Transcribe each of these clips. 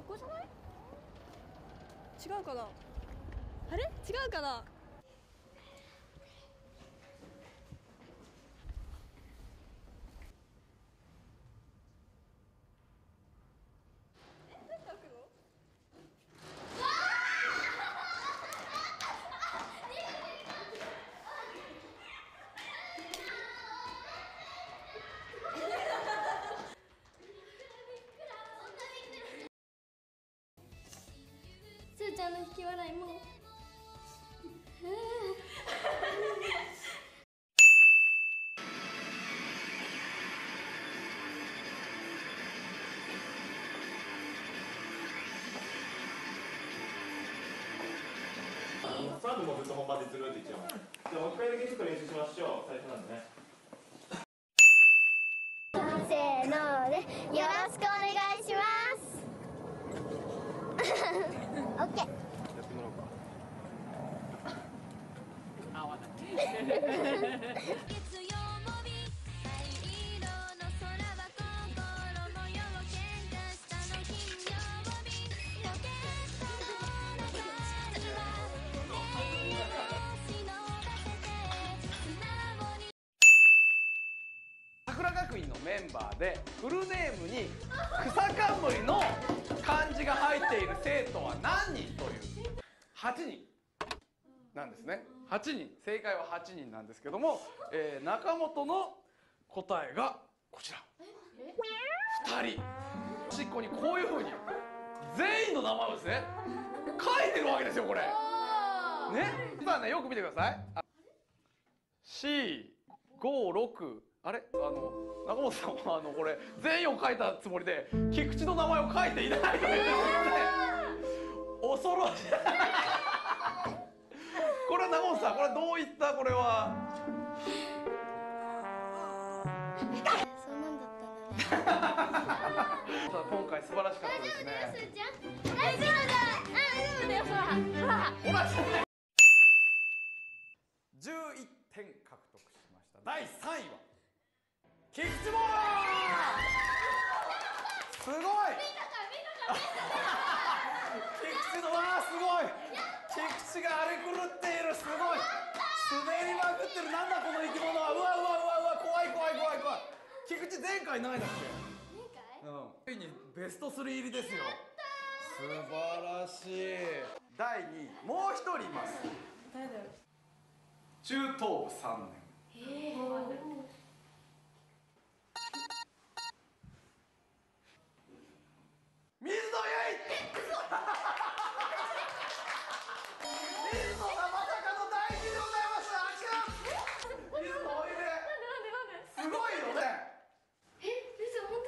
こじゃない？違うかな。あれ違うかな。 すーちゃんの引き笑いもサーブもずっと本番でずるって言っちゃう。じゃあもう一回だけちょっと練習しましょう。最初なんでね。 せーのでよろしくお願いしますオッケー。 やってもらおうか。 桜学院のメンバーでフルネームに草冠の漢字が入っている生徒は何人という8人なんですね。8人、正解は8人なんですけども、中本の答えがこちら2人。端っこにこういうふうに全員の名前をですね書いてるわけですよこれね。実はねよく見てください。456あれ中本さんはこれ全員を書いたつもりで菊池の名前を書いていないというね恐ろしいこれは中本さんこれはどういったこれはそんなんだったんだね今回素晴らしかったですね。 すーちゃん大丈夫だよほら同じ11点獲得しました。第3位は菊池ボーすごい菊池のすごい菊池が荒れ狂っている。すごい滑りまくってる。なんだこの生き物は。うわうわうわうわ怖い怖い怖い怖い。菊池前回何位だっけ？ついにベスト3入りですよ。素晴らしい。第2位もう一人います。 誰だよ。 中等部3年水野ゆい水野がまさかの第2位でございます。あちら水野おいですごいよね。 嘘本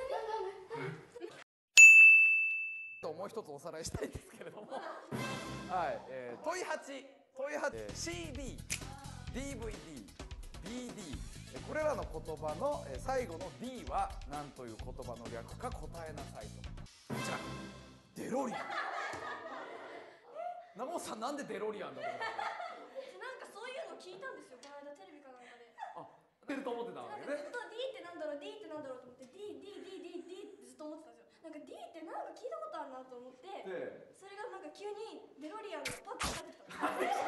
当にもう一つおさらいしたいんですけれどもはい、問い8 CD DVD BD これらの言葉の最後の D は何という言葉の略か答えなさいと。こちらデロリアン。中本さんなんでデロリアンだと思ったなんかそういうの聞いたんですよ。この間テレビかなんかで。 出ると思ってたわけね。 ずっと D ってなんだろう D ってなんだろうと思って D ってずっと思ってたんですよ。なんか D ってなんか聞いたことあるなと思って、 でそれがなんか急にデロリアンがパッと出てきた。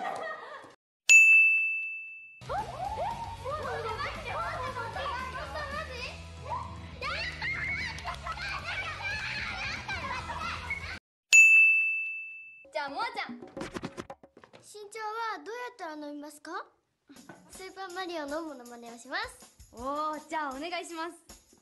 じゃあもあちゃん身長はどうやったら伸びますか？スーパーマリオのモノマネをします。 おお、じゃあお願いします。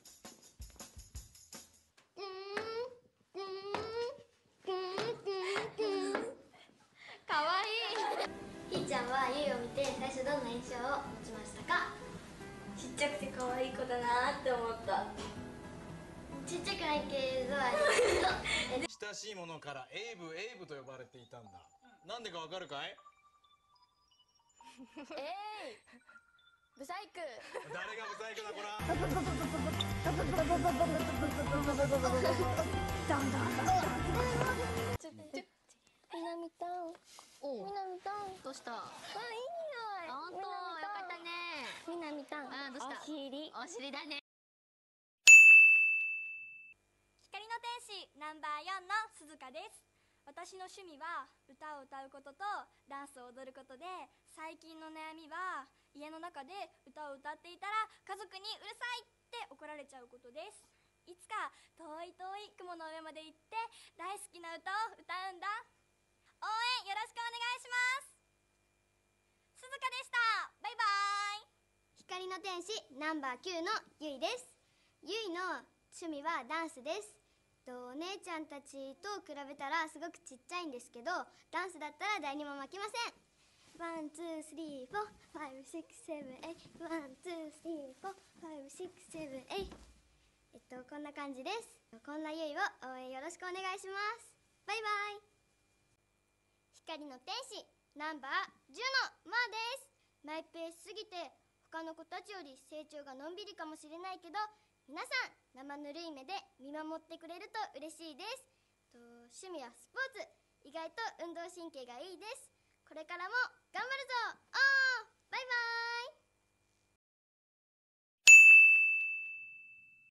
かわいい。 ひーちゃんはゆいを見て最初どんな印象を持ちましたか？ ちっちゃくて可愛い子だなって思った。 ちっちゃくないけど親しいものからエイブと呼ばれていたんだ。なんでかわかるかい？ ブサイク。 誰がブサイクだこら。 みなみたん。みなみたん。 どうした？ あ、いい匂い。 本当よかったね。 みなみたん。 どうした？ お尻。 お尻だね。 光の天使なナンバー4の鈴鹿です。私の趣味は歌を歌うこととダンスを踊ることで、最近の悩みは家の中で歌を歌っていたら家族にうるさいって怒られちゃうことです。いつか遠い遠い雲の上まで行って大好きな歌を歌うんだ。応援よろしくお願いします。鈴鹿でした。バイバイ。 光の天使ナンバー9のゆいです。ゆいの趣味はダンスです。お姉ちゃんたちと比べたらすごくちっちゃいんですけど、ダンスだったら誰にも負けません。ワンツースリーフォーファイブシックスセブンエイト、ワンツースリーフォーファイブシックスセブンエイト。こんな感じです。こんなゆいを応援よろしくお願いします。バイバイ。光の天使ナンバー10のまーです。マイペースすぎて他の子たちより成長がのんびりかもしれないけど、皆さん生ぬるい目で見守ってくれると嬉しいです。趣味はスポーツ、意外と運動神経がいいです。これからも頑張るぞ。バイバイ。